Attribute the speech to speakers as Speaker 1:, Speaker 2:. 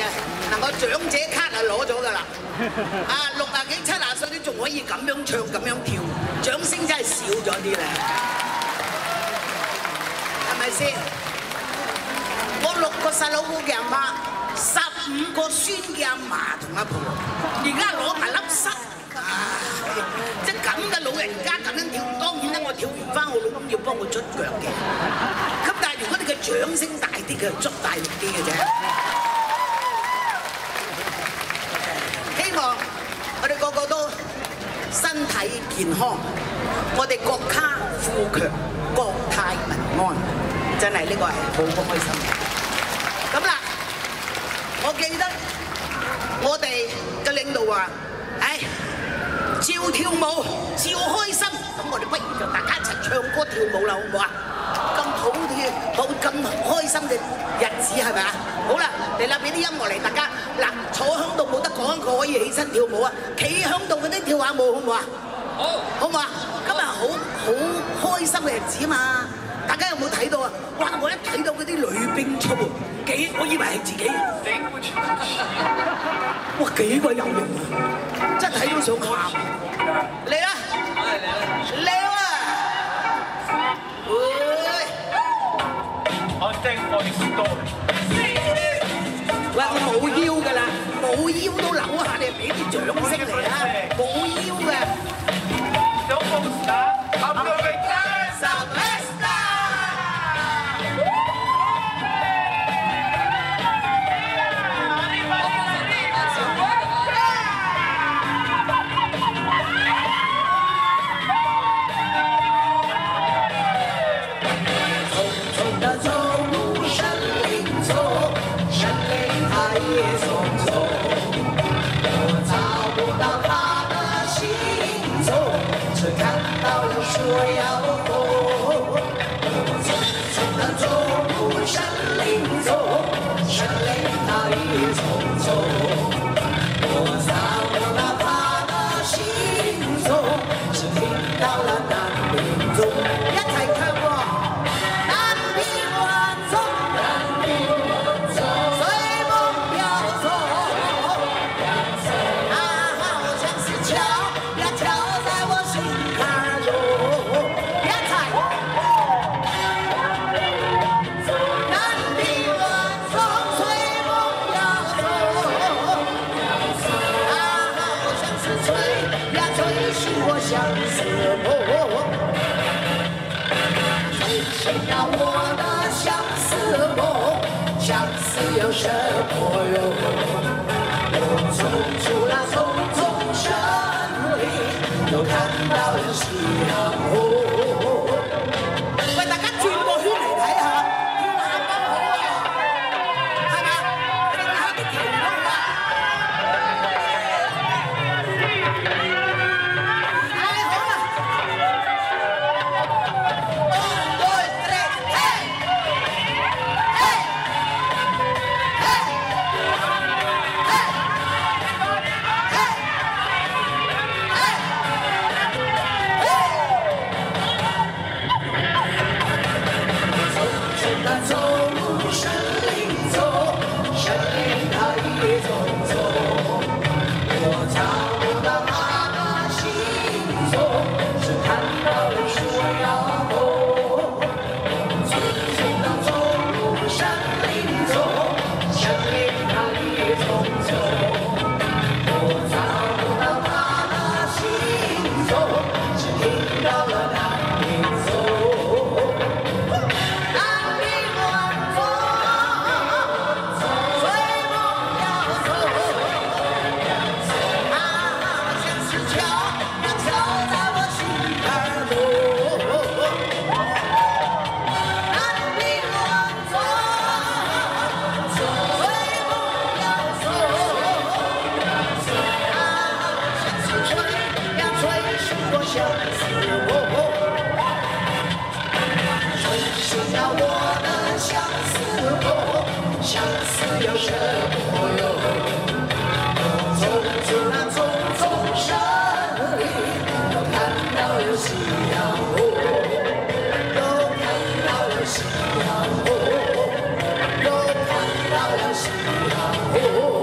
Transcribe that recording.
Speaker 1: 啊！嗱，我長者卡啊攞咗㗎啦，啊60幾70歲都仲可以咁樣唱咁樣跳，掌聲真係少咗啲咧，係咪先？我6個細佬哥嘅阿媽，15個孫嘅阿嫲同阿婆，而家攞埋粒塞，即係咁嘅老人家咁樣跳，當然啦，我跳完翻我老公要幫我捽腳嘅，咁但係如果你嘅掌聲大啲嘅，捽大力啲嘅啫。希望我哋個個都身體健康，我哋國家富強，國泰民安，真係呢個係好開心嘅。咁啦，我記得我哋嘅領導話：，唉，照跳舞，照開心。咁我哋不如就大家一齊唱歌跳舞啦，好唔好啊？咁好咁開心嘅日子係咪啊？好啦，嚟啦，俾啲音樂嚟，大家嗱坐響度冇得講，佢可以起身跳舞啊！企響度嗰啲跳下舞好唔好啊？好，好唔好啊？今日好開心嘅日子啊嘛！大家有冇睇到啊？哇！我一睇到嗰啲女兵操，我以為係自己，哇幾鬼有型啊！真係睇到想喊。嚟啦！嚟啊！喂，我冇腰㗎啦，冇腰都扭下，你俾啲掌聲嚟啦，冇腰嘅。
Speaker 2: 又看到了夕
Speaker 1: 哦